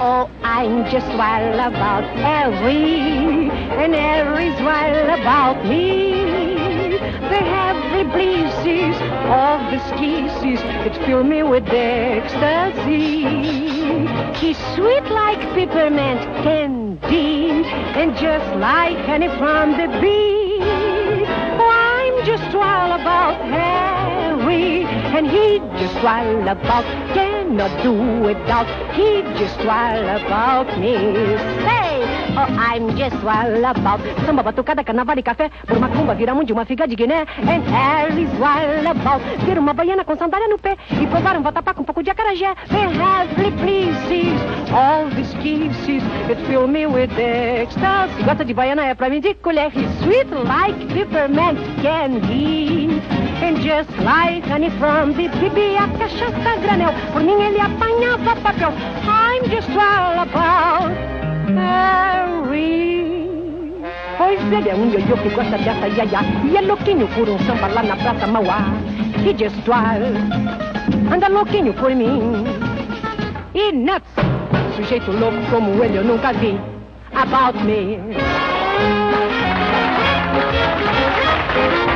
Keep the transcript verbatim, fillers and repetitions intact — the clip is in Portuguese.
Oh, I'm just wild about Harry, and Harry's wild about me. The heavy blizzes of the kisses, it fill me with ecstasy. He's sweet like peppermint candy, and just like honey from the bee. Oh, I'm just wild about Harry, and he just wild about, cannot do without. He just wild about me. Say, oh, I'm just wild about samba, batucada, carnaval e café. Por uma cumba, vira mundo, uma figa de Guiné. And Harry's wild about ter uma baiana com sandália no pé e provar um vatapá com um pouco de acarajé. The heavenly pleases, all these kisses, it fill me with ecstasy. Gosta de baiana, é pra mim de colher. He's sweet like peppermint candy, and just like honey from the bebê, a cachaça granel. Por mim ele apanhava papel. I'm just wild about Harry. Pois ele é um ioiô que gosta dessa iaia, e é louquinho por um samba lá na Praça Mauá. He just wild, anda louquinho por mim. E nuts, sujeito louco como ele eu nunca vi. About me.